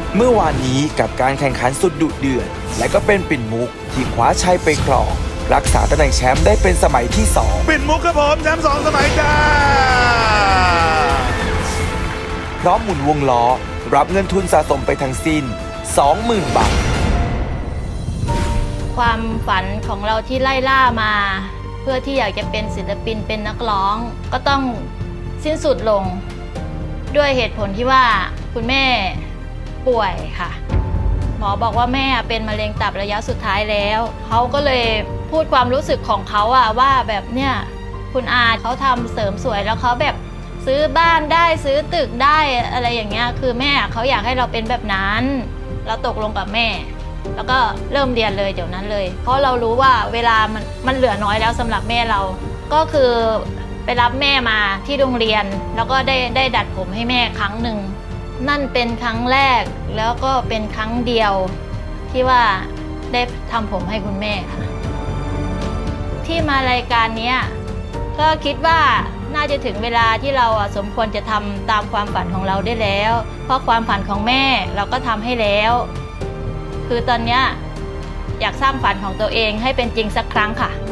เมื่อวานนี้กับการแข่งขันสุดดุเดือดและก็เป็นปิ่นมุกที่คว้าชัยไปครองรักษาตำแหน่งแชมป์ได้เป็นสมัยที่2 ปิ่นมุกครับผมแชมป์2 สมัยจ้าพร้อมหมุนวงล้อรับเงินทุนสะสมไปทั้งสิ้น 20,000 บาทความฝันของเราที่ไล่ล่ามาเพื่อที่อยากจะเป็นศิลปินเป็นนักร้องก็ต้องสิ้นสุดลงด้วยเหตุผลที่ว่าคุณแม่ป่วยค่ะหมอบอกว่าแม่เป็นมะเร็งตับระยะสุดท้ายแล้วเขาก็เลยพูดความรู้สึกของเขาว่าแบบเนี่ยคุณอาเขาทำเสริมสวยแล้วเขาแบบซื้อบ้านได้ซื้อตึกได้อะไรอย่างเงี้ยคือแม่เขาอยากให้เราเป็นแบบนั้นเราตกลงกับแม่แล้วก็เริ่มเรียนเลยเดี๋ยวนั้นเลยเพราะเรารู้ว่าเวลามันเหลือน้อยแล้วสำหรับแม่เราก็คือไปรับแม่มาที่โรงเรียนแล้วก็ได้ดัดผมให้แม่ครั้งหนึ่งนั่นเป็นครั้งแรกแล้วก็เป็นครั้งเดียวที่ว่าได้ทำผมให้คุณแม่ค่ะที่มารายการนี้ก็คิดว่าน่าจะถึงเวลาที่เราสมควรจะทำตามความฝันของเราได้แล้วเพราะความฝันของแม่เราก็ทำให้แล้วคือตอนนี้อยากสร้างฝันของตัวเองให้เป็นจริงสักครั้งค่ะ